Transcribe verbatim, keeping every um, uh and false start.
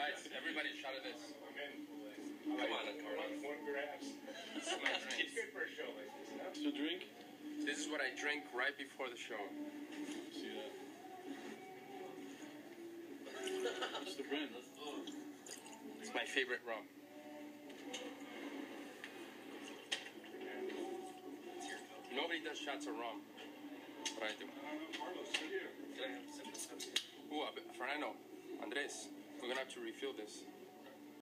Guys, everybody shot at this. I'm in. Come on, Carlos. One grabs. This is my drink. It's good for a show like this, huh? Still drink? This is what I drink right before the show. See that? What's the brand? It's my favorite rum. Nobody does shots of rum, but I do. Carlos, sit here. Ooh, Fernando, Andres, we're gonna have to refill this.